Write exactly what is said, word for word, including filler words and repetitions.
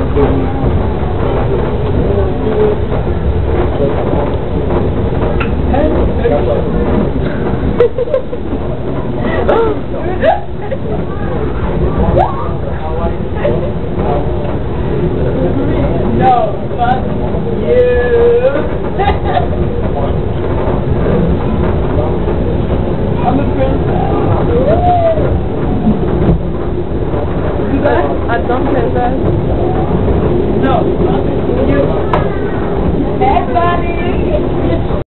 No, fuck you. I'm a princess. I don't say that.